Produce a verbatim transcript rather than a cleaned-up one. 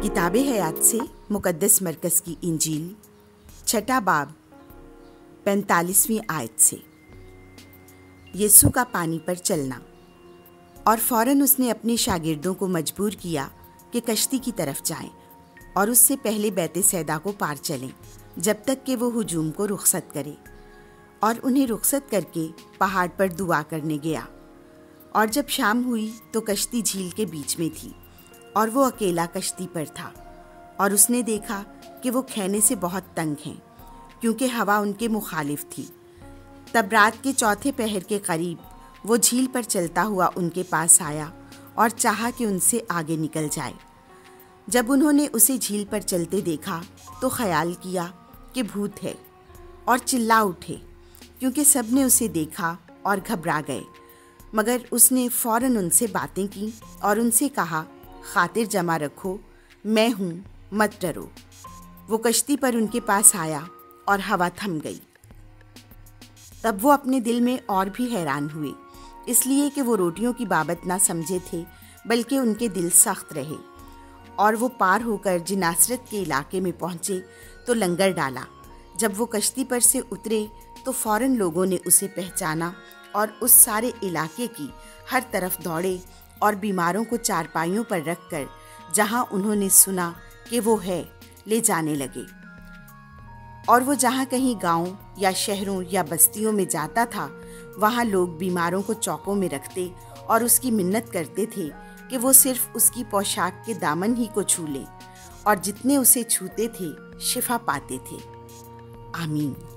किताब हयात से मुक़द्दस मरकज़ की इंजील, छठा बाब, पैंतालीसवीं आयत से। यीशु का पानी पर चलना। और फ़ौरन उसने अपने शागिर्दों को मजबूर किया कि कश्ती की तरफ जाएं और उससे पहले बैत सैदा को पार चलें, जब तक कि वो हुजूम को रुखसत करे। और उन्हें रुखसत करके पहाड़ पर दुआ करने गया। और जब शाम हुई तो कश्ती झील के बीच में थी और वो अकेला कश्ती पर था। और उसने देखा कि वो खेने से बहुत तंग हैं, क्योंकि हवा उनके मुखालिफ थी। तब रात के चौथे पहर के करीब वो झील पर चलता हुआ उनके पास आया और चाहा कि उनसे आगे निकल जाए। जब उन्होंने उसे झील पर चलते देखा तो ख्याल किया कि भूत है और चिल्ला उठे, क्योंकि सब ने उसे देखा और घबरा गए। मगर उसने फ़ौरन उनसे बातें की और उनसे कहा, खातिर जमा रखो, मैं हूँ, मत डरो। वो कश्ती पर उनके पास आया और हवा थम गई। तब वो अपने दिल में और भी हैरान हुए, इसलिए कि वो रोटियों की बाबत ना समझे थे, बल्कि उनके दिल सख्त रहे। और वो पार होकर जिनासरत के इलाके में पहुँचे तो लंगर डाला। जब वो कश्ती पर से उतरे तो फ़ौरन लोगों ने उसे पहचाना और उस सारे इलाके की हर तरफ दौड़े और बीमारों को चारपाइयों पर रखकर, जहाँ उन्होंने सुना कि वो है, ले जाने लगे। और वो जहाँ कहीं गांव या शहरों या बस्तियों में जाता था, वहाँ लोग बीमारों को चौकों में रखते और उसकी मिन्नत करते थे कि वो सिर्फ उसकी पोशाक के दामन ही को छू लें, और जितने उसे छूते थे शिफा पाते थे। आमीन।